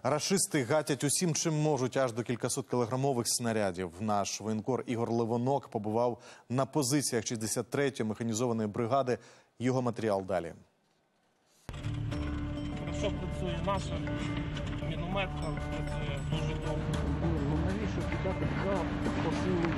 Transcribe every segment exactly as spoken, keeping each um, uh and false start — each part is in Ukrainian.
Рашисти гатять усім, чим можуть, аж до кількасот кілограмових снарядів. Наш воєнкор Ігор Левонок побував на позиціях шістдесят третьої механізованої бригади. Його матеріал далі. Хорошо працює наша мінометка, працює дуже добре. Навіщо кидати грав по силу?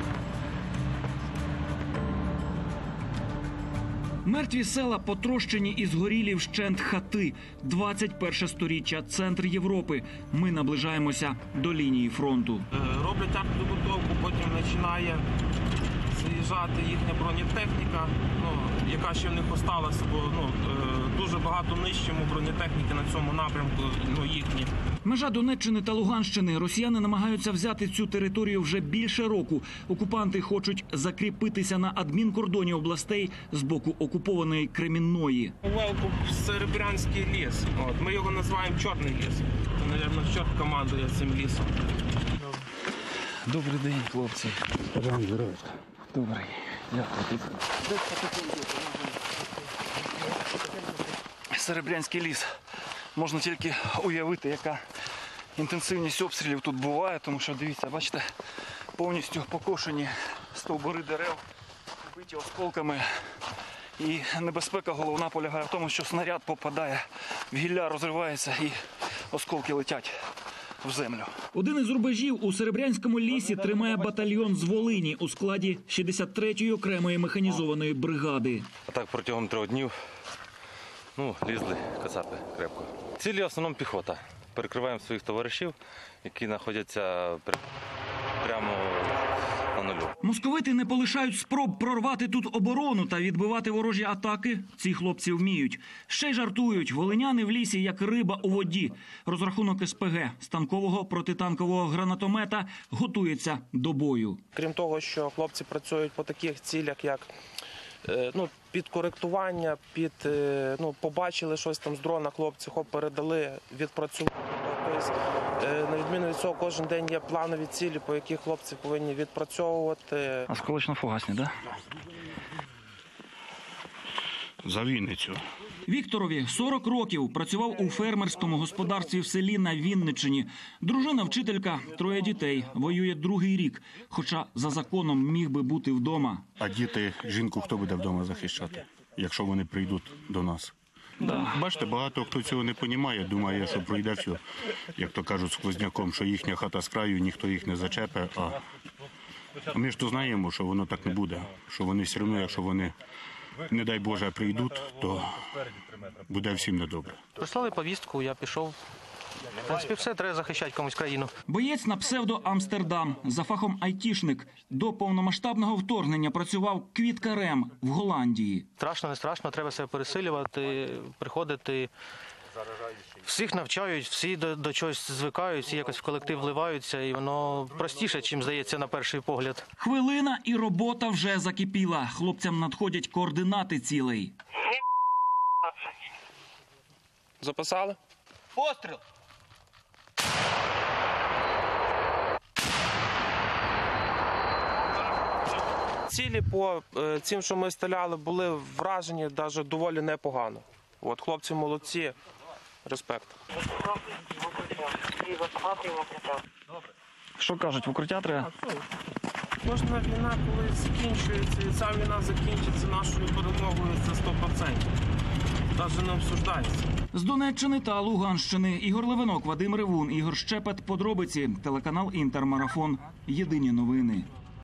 Мертві села, потрощені і згорілі вщент хати. двадцять перше сторіччя, центр Європи. Ми наближаємося до лінії фронту. Роблять артпідготовку, потім починає заїжджати їхня бронетехніка, ну, яка ще в них осталася, бо ну, дуже багато нищимо бронетехніки на цьому напрямку, ну, їхні. Межа Донеччини та Луганщини. Росіяни намагаються взяти цю територію вже більше року. Окупанти хочуть закріпитися на адмінкордоні областей з боку окупованої Кремінної. Велку Серебрянський ліс. От, ми його називаємо Чорний ліс. Це, мабуть, чорт командує цим лісом. Добрий день, хлопці. Добрий. Дякую. Серебрянський ліс. Можна тільки уявити, яка інтенсивність обстрілів тут буває, тому що, дивіться, бачите, повністю покошені стовбури дерев, вбиті осколками. І небезпека головна полягає в тому, що снаряд попадає в гілля, розривається і осколки летять в землю. Один із рубежів у Серебрянському лісі тримає батальйон з Волині у складі шістдесят третьої окремої механізованої бригади. А так протягом трьох днів ну, лізли кацапи крепко. Цілі в основному піхота. Перекриваємо своїх товаришів, які знаходяться прямо на нулю. Московити не полишають спроб прорвати тут оборону та відбивати ворожі атаки. Ці хлопці вміють. Ще й жартують. Волиняни в лісі, як риба у воді. Розрахунок ес пе ге – станкового протитанкового гранатомета – готується до бою. Крім того, що хлопці працюють по таких цілях, як ну, підкоректування, під, ну, побачили щось там з дрона, хлопці хоп, передали, відпрацювали. Тобто, на відміну від цього, кожен день є планові цілі, по яких хлопці повинні відпрацьовувати. Осколочно-фугасні, так? За Вінницю. Вікторові сорок років, працював у фермерському господарстві в селі на Вінниччині. Дружина вчителька, троє дітей, воює другий рік, хоча за законом міг би бути вдома. А діти, жінку хто буде вдома захищати, якщо вони прийдуть до нас? Да. Бачите, багато хто цього не розуміє, думає, що пройде все, як то кажуть, сквозняком, що їхня хата з краю, ніхто їх не зачепе. А ми ж то знаємо, що воно так не буде, що вони все одно, якщо вони, не дай Боже, прийдуть, то буде всім недобре. Прислали повістку, я пішов. В принципі, все, треба захищати комусь країну. Боєць на псевдо Амстердам, за фахом айтішник. До повномасштабного вторгнення працював квіткарем в Голландії. Страшно, не страшно, треба себе пересилювати, приходити. Всіх навчають, всі до, до чогось звикають, всі якось в колектив вливаються, і воно простіше, чим здається на перший погляд. Хвилина і робота вже закипіла. Хлопцям надходять координати цілей. Записали? Постріл! Цілі по цим, що ми стріляли, були вражені навіть доволі непогано. От, хлопці молодці, респект. Що кажуть, в укриття треба? Кожна війна, коли закінчується, і ця війна закінчиться нашою перемогою, це сто відсотків. Навіть не обсуждається. З Донеччини та Луганщини. Ігор Левонок, Вадим Ревун, Ігор Щепет. Подробиці. Телеканал «Інтермарафон». Єдині новини.